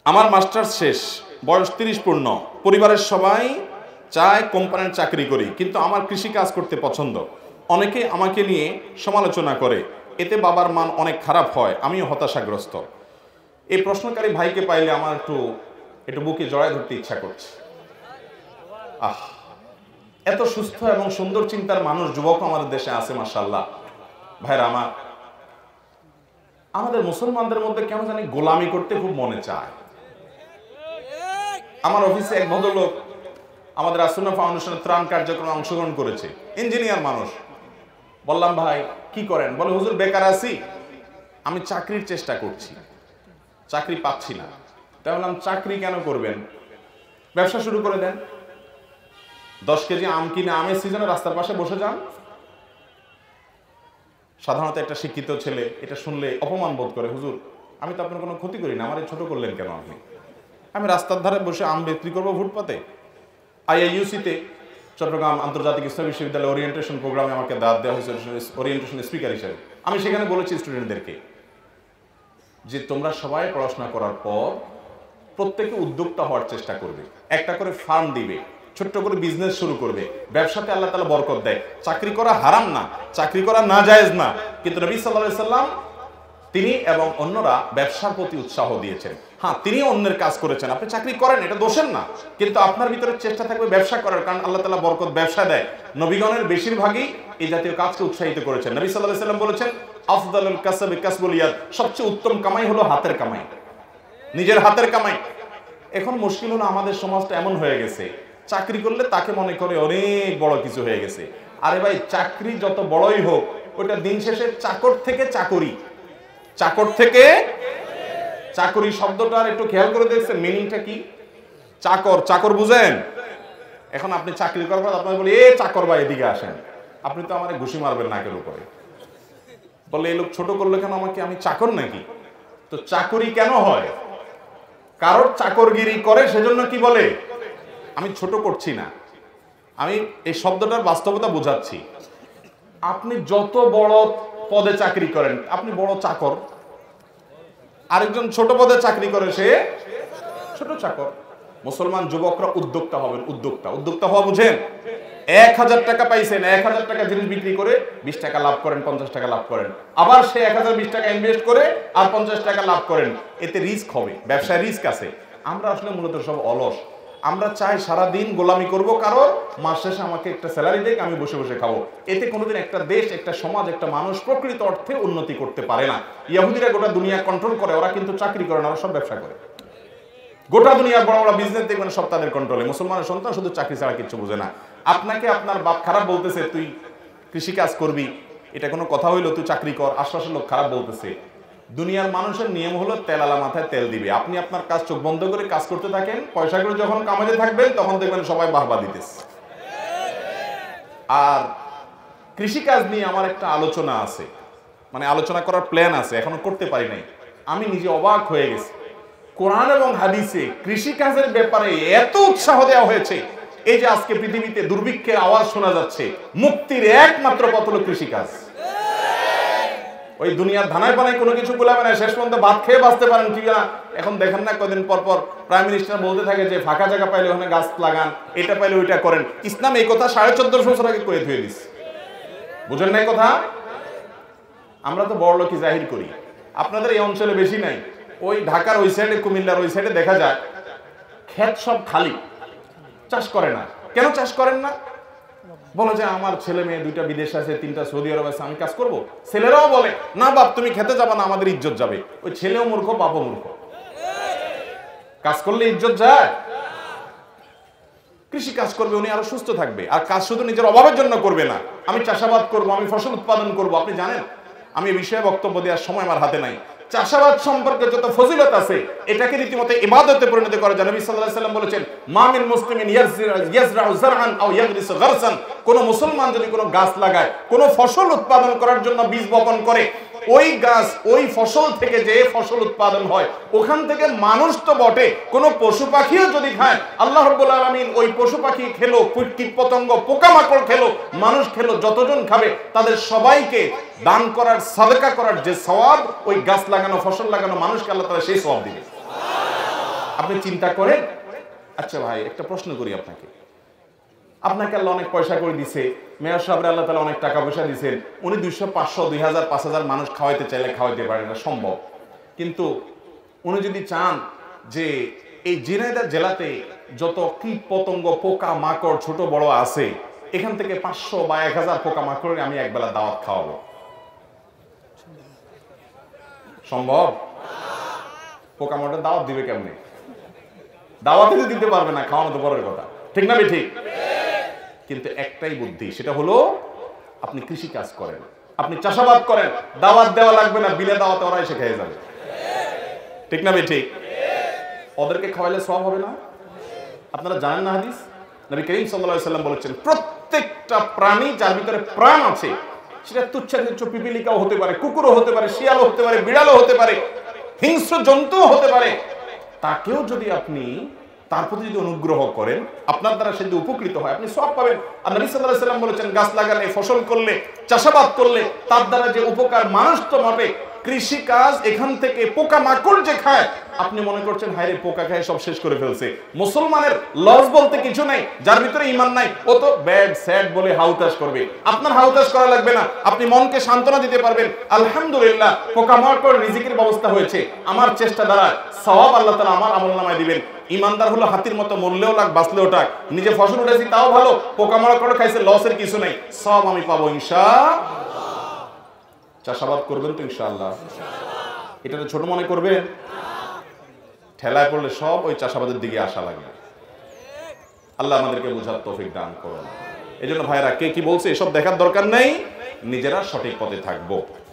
আমার মাস্টার্স শেষ, বয়স 30 পূর্ণ, পরিবারের সবাই চায় কোম্পানির চাকরি করি, কিন্তু আমার কৃষি কাজ করতে পছন্দ। অনেকে আমাকে নিয়ে সমালোচনা করে, এতে বাবার মান অনেক খারাপ হয়, আমিও হতাশাগ্রস্ত। এই প্রশ্নকারী ভাইকে পাইলে আমার একটু বুকে জড়ায় ধরতে ইচ্ছা করছে। এত সুস্থ এবং সুন্দর চিন্তার মানুষ, যুবক আমাদের দেশে আছে মাশাআল্লাহ। ভাইরা আমার, আমাদের মুসলমানদের মধ্যে কেন জানি গোলামি করতে খুব মনে চায়। আমার অফিসে এক ভদ্রলোক আমাদের আসুন্নাহ ফাউন্ডেশনের ত্রাণ কার্যক্রমে অংশগ্রহণ করেছে, ইঞ্জিনিয়ার মানুষ। বললাম ভাই কি করেন? বলে হুজুর বেকার আছি, আমি চাকরির চেষ্টা করছি, চাকরি পাচ্ছি না। তাই বললাম চাকরি কেন করবেন, ব্যবসা শুরু করে দেন। 10 কেজি আম কিনে আমের সিজনে রাস্তার পাশে বসে যান। সাধারণত একটা শিক্ষিত ছেলে এটা শুনলে অপমান বোধ করে, হুজুর আমি তো আপনার কোনো ক্ষতি করি না, আমার ছোট করলেন কেন আপনি? আমি রাস্তার ধারে বসে আম বিক্রি করবো ফুটপাতে? IIUC-তে চট্টগ্রাম আন্তর্জাতিক ইসলামী বিশ্ববিদ্যালয় ওরিয়েন্টেশন প্রোগ্রামে আমাকে দাওয়াত দেওয়া হয়েছে ওরিয়েন্টেশন স্পিকার হিসেবে। আমি সেখানে বলেছি স্টুডেন্টদেরকে যে তোমরা সবাই পড়াশোনা করার পর প্রত্যেকে উদ্যোক্তা হওয়ার চেষ্টা করবে, একটা করে ফার্ম দিবে, ছোট্ট করে বিজনেস শুরু করবে। ব্যবসাতে আল্লাহ তাআলা বরকত দেয়। চাকরি করা হারাম না, চাকরি করা নাজায়েজ না, কিন্তু নবী সাল্লাল্লাহু আলাইহি সাল্লাম তিনি এবং অন্যরা ব্যবসার প্রতি উৎসাহ দিয়েছেন। হ্যাঁ, তিনি অন্যের কাজ করেছেন, আপনি চাকরি করেন, এটা দোষের না, কিন্তু আপনার ভিতরে চেষ্টা থাকবে ব্যবসা করার, কারণ আল্লাহ তাআলা বরকত ব্যবসা দেয়। নবীগণের বেশিরভাগই এই জাতীয় কাজকে উৎসাহিত করেছেন। নবী সাল্লাল্লাহু আলাইহি সাল্লাম বলেছেন আফদালুল কাসবি কাসবুল ইয়াদ, সবচেয়ে উত্তম কামাই হলো হাতের কামাই, নিজের হাতের কামাই। এখন মুশকিল হলো আমাদের সমাজটা এমন হয়ে গেছে, চাকরি করলে তাকে মনে করে অনেক বড় কিছু হয়ে গেছে। আরে ভাই, চাকরি যত বড়ই হোক, ওটা দিন শেষে চাকর থেকে চাকরি, চাকর থেকে চাকরি শব্দটার একটু খেয়াল করে দেখছেন মিনিংটা কি? চাকর, চাকর বুঝেন? এখন আপনি চাকরি করার পর আপনাকে বলি, এ চাকর ভাই এদিকে আসেন, আপনি তো আমার ঘুষি মারবেন নাকের উপরে। বলে এই লোক ছোট করলো কেন আমাকে, আমি চাকর নাকি? তো চাকরি কেন হয়? কারোর চাকরগিরি করে, সেজন্য কি বলে আমি ছোট করছি না, আমি এই শব্দটার বাস্তবতা বোঝাচ্ছি। আপনি যত বড় পদে চাকরি করেন আপনি বড় চাকর, আরেকজন ছোট পদে চাকরি করে সে ছোট চাকর। মুসলমান যুবকরা উদ্যোক্তা হবেন, উদ্যোক্তা। উদ্যোক্তা হওয়া বুঝেন? 1000 টাকা পাইছেন, 1000 টাকা জিনিস বিক্রি করে 20 টাকা লাভ করেন, 50 টাকা লাভ করেন, আবার সে 1020 টাকা ইনভেস্ট করে আর 50 টাকা লাভ করেন। এতে রিস্ক হবে, ব্যবসায় রিস্ক আছে। আমরা আসলে মূলত সব অলস। আমরা চাই সারাদিন গোলামি করব, কারণ মাস শেষে আমাকে একটা স্যালারি দেখ, আমি বসে বসে খাবো। এতে কোনোদিন একটা দেশ, একটা সমাজ, একটা মানুষ প্রকৃত অর্থে উন্নতি করতে পারে না। ইহুদিরা গোটা দুনিয়া কন্ট্রোল করে, ওরা কিন্তু চাকরি করে না, ওরা সব ব্যবসা করে। গোটা দুনিয়ার বড় বড় বিজনেস দেখবেন সব তাদের কন্ট্রোলে। মুসলমানের সন্তান শুধু চাকরি ছাড়া কিছু বোঝে না। আপনাকে আপনার বাপ খারাপ বলতেছে, তুই কৃষিকাজ করবি, এটা কোনো কথা হইলো? তুই চাকরি কর, আশপাশের লোক খারাপ বলতেছে। দুনিয়ার মানুষের নিয়ম হলো তেলালা মাথায় তেল দিবে। আপনি আপনার কাজ চোখ বন্ধ করে কাজ করতে থাকেন, পয়সাগুলো যখন কামাতে থাকবেন তখন দেখবেন সবাই বাহবা দিতেছে। আর কৃষিকাজ নিয়ে আমার একটা আলোচনা আছে, মানে আলোচনা করার প্ল্যান আছে, এখনো করতে পারি নাই। আমি নিজে অবাক হয়ে গেছি, কোরআন এবং হাদিসে কৃষিকাজের ব্যাপারে এত উৎসাহ দেওয়া হয়েছে। এই যে আজকে পৃথিবীতে দুর্ভিক্ষের আওয়াজ শোনা যাচ্ছে, মুক্তির একমাত্র পথ হলো কৃষিকাজ। ওই দুনিয়ার ধানায় পানায় কোনো কিছু বলাবে না, শেষ পর্যন্ত ভাত খেয়ে বাঁচতে পারেন ঠিক না? এখন দেখেন না কদিন পর পর প্রাইম মিনিস্টার বলতে থাকে যে ফাঁকা জায়গা পাইলে ওখানে গাছ লাগান, এটা পাইলে ওইটা করেন। ইসলাম এই কথা 1450 বছর আগে কয়ে ধুয়ে দিস, বুঝেন না এই কথা? আমরা তো বড় লোকই জাহির করি, আপনাদের এই অঞ্চলে বেশি নাই। ওই ঢাকার ওই সাইডে, কুমিল্লার ওই সাইডে দেখা যায় ক্ষেত সব খালি, চাষ করে না। কেন চাষ করেন না? বলে যে আমার ছেলে মেয়ে 2টা বিদেশে আছে, 3টা সৌদি আরব আছে, আমি কাজ করব। ছেলেরাও বলে না বাপ তুমি খেতে যাবা না, আমাদের ইজ্জত যাবে। ওই ছেলেও মূর্খ, বাপও মূর্খ। কাজ করলে ইজ্জত যায়? কৃষি কাজ করবে, উনি আরো সুস্থ থাকবে। আর কাজ শুধু নিজের অভাবের জন্য করবে না, আমি চাষাবাদ করব, আমি ফসল উৎপাদন করব। আপনি জানেন, আমি এই বিষয়ে বক্তব্য দেওয়ার সময় আমার হাতে নাই। চাষাবাদ সম্পর্কে যত ফজিলত আছে, এটাকে রীতিমতো ইবাদতে পরিণত করা যায়। নবী সাল্লাল্লাহু আলাইহি ওয়াসাল্লাম বলেছেন মা মিন মুসলিমিন ইয়াজরাউ যারআন আও ইয়াগরিসু গারসান, কোন মুসলমান যদি কোনো গাছ লাগায়, কোনো ফসল উৎপাদন করার জন্য বীজ বপন করে, ওই গাছ ওই ফসল থেকে যে ফসল উৎপাদন হয় ওখান থেকে মানুষ তো বটে, কোনো পশু পাখিও যদি খায়, আল্লাহ রাব্বুল আলামিন ওই পশু পাখি খেলো, কীট পতঙ্গ পোকামাকড় খেলো, মানুষ খেলো, যতজন খাবে তাদের সবাইকে দান করার, সাদকা করার যে সওয়াব, ওই গাছ লাগানো, ফসল লাগানো মানুষকে আল্লাহ তাআলা সেই সওয়াব দিবে। আপনি চিন্তা করেন। আচ্ছা ভাই, একটা প্রশ্ন করি আপনাকে, আপনাকে আল্লাহ অনেক পয়সা করে দিছে, মেয়র সাহেবরা আল্লাহ তাআলা অনেক টাকা পয়সা দিয়েছেন, উনি 200, 500, 2000, 5000 মানুষ খাওয়াইতে চাইলে খাওয়াইতে পারেন না, সম্ভব। কিন্তু উনি যদি চান যে এই ঝিনাইদহ জেলাতে যত কীট পতঙ্গ, পোকা মাকড় ছোট বড় আছে, এখান থেকে 500 বা 1000 পোকা মাকড়ের আমি একবেলা দাওয়াত খাওয়াবো, সম্ভব? পোকা মাকড়ের দাওয়াত দিবে কেমনে? দাওয়াত দিতে পারবে না, খাওয়ানো তো পরের কথা, ঠিক না ভাই? ঠিক। কিন্তু একটাই বুদ্ধি, সেটা হলো আপনি কৃষি কাজ করেন, আপনি চাষাবাদ করেন, দাওয়াত দেওয়া লাগবে না, বিনা দাওয়াতে ওরা এসে খেয়ে যাবে, ঠিক না ভাই? ঠিক। ওদেরকে খাওয়াইলে সওয়াব হবে না? আপনারা জানেন না হাদিস, নবী করিম সাল্লাল্লাহু আলাইহি ওয়াসাল্লাম বলেছেন, প্রত্যেকটা প্রাণী যার ভিতরে প্রাণ আছে, সেটা তুচ্ছাতিচ্ছ পিপিলিকাও হতে পারে, কুকুরও হতে পারে, শিয়ালও হতে পারে, বিড়ালও হতে পারে, হিংস্র জন্তুও হতে পারে, তাকেও যদি আপনি তার প্রতি যদি অনুগ্রহ করেন, আপনার দ্বারা সে যদি উপকৃত হয়, আপনি সওয়াব পাবেন। আর নবী সাল্লাল্লাহু আলাইহি ওয়াসাল্লাম বলেছেন, গাছ লাগালে, ফসল করলে, চাষাবাদ করলে তার দ্বারা যে উপকার মানুষ তো মাপে, কৃষি কাজ এখান থেকে পোকা মাকড় যে খায়, আপনি মনে করছেন হায় রে পোকা খায় সব শেষ করে ফেলছে। মুসলমানের লস বলতে কিছু নাই, যার ভিতরে ঈমান নাই ও তো ব্যাড স্যাড বলে হাউতাশ করবে। আপনার হাউতাশ করা লাগবে না, আপনি মনকে সান্ত্বনা দিতে পারবেন, আলহামদুলিল্লাহ পোকা মাকড় রিজিকের ব্যবস্থা হয়েছে, আমার চেষ্টা দ্বারা সওয়াব আল্লাহ তাআলা আমার আমলনামায় দিবেন। ইমানদার হলো হাতির মতো, মরলেও লাগ বাঁচলেও টাক, নিজে ফসল উঠেছি তাও ভালো, পোকা মাকড় খাইছে লসের কিছু নাই, সব আমি পাবো ইনশাআল্লাহ। চাষাবাদ করবেন তো ইনশাআল্লাহ? এটা তো ছোট মনে করবেন, ঠেলায় পড়লে সব ওই চাষাবাদের দিকে আসা লাগবে। আল্লাহ আমাদেরকে বুঝার তৌফিক দান করুন। এই জন্য ভাইরা কে কি বলছে এসব দেখার দরকার নেই, নিজেরা সঠিক পথে থাকবো।